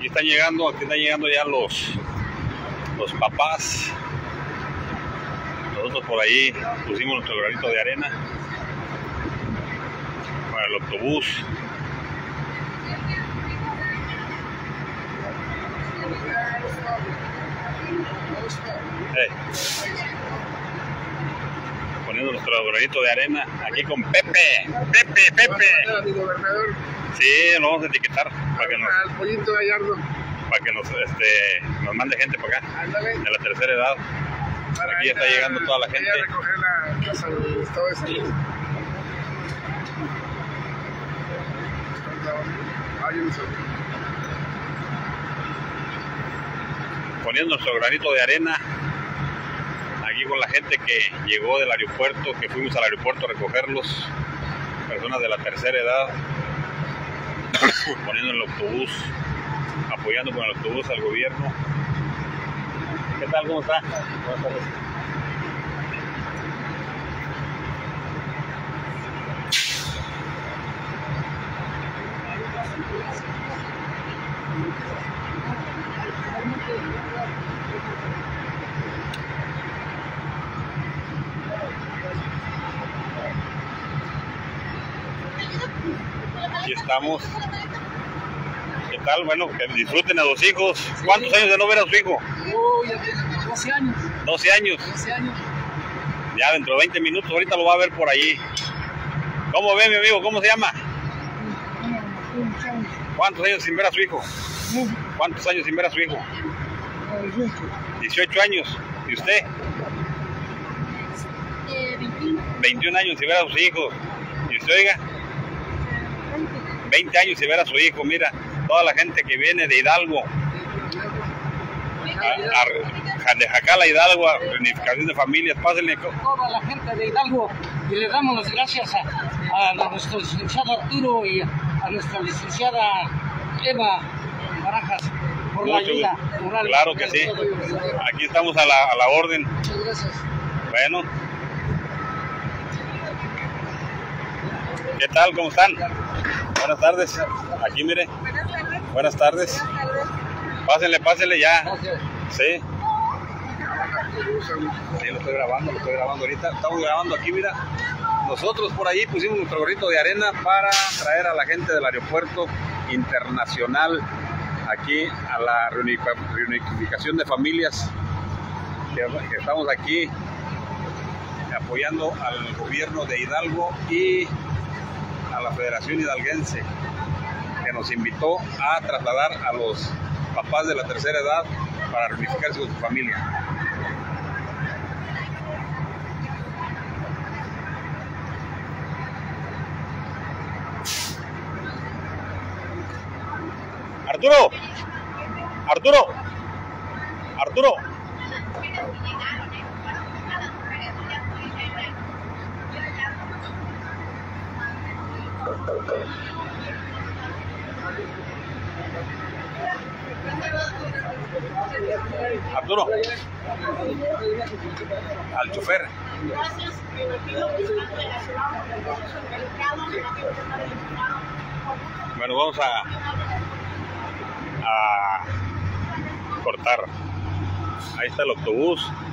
están llegando ya los papás. Nosotros por ahí pusimos nuestro granito de arena para el autobús. Poniendo nuestro granito de arena aquí con Pepe. Sí, lo vamos a etiquetar para que al pollito Gallardo, para que nos mande gente para acá, de la tercera edad. Aquí ya está llegando toda la gente. a recoger la casa de todo eso. Poniendo nuestro granito de arena aquí con la gente que llegó del aeropuerto, que fuimos al aeropuerto a recogerlos, personas de la tercera edad, poniendo el autobús, apoyando con el autobús al gobierno. ¿Qué tal? ¿Cómo está? Buenas tardes. Aquí estamos. ¿Qué tal? Bueno, que disfruten a los hijos. ¿Cuántos años de no ver a su hijo? Ya tengo 12 años. 12 años. 12 años. Ya dentro de 20 minutos, ahorita lo va a ver por allí. ¿Cómo ve, mi amigo? ¿Cómo se llama? ¿Cuántos años sin ver a su hijo? ¿Cuántos años sin ver a su hijo? 18 años. ¿Y usted? 21 años sin ver a sus hijos. ¿Y usted, oiga? 20 años sin ver a su hijo. Mira, toda la gente que viene de Hidalgo, de Jacala, Hidalgo, a reunificación de familias, pásenle. Toda la gente de Hidalgo, y le damos las gracias a nuestro licenciado Arturo y a nuestra licenciada Eva Barajas por la ayuda moral. Claro que sí, aquí estamos a la orden. Muchas gracias. Bueno, ¿qué tal? ¿Cómo están? Buenas tardes. Aquí mire. Buenas tardes. Pásenle ya. Sí. Sí, lo estoy grabando ahorita. Estamos grabando aquí, mira. Nosotros por ahí pusimos nuestro gorrito de arena para traer a la gente del aeropuerto internacional aquí a la reunificación de familias. Que estamos aquí apoyando al gobierno de Hidalgo y a la Federación Hidalguense, que nos invitó a trasladar a los papás de la tercera edad para reunificarse con su familia. Arturo. Arturo, al chofer. Bueno, vamos a cortar. Ahí está el autobús.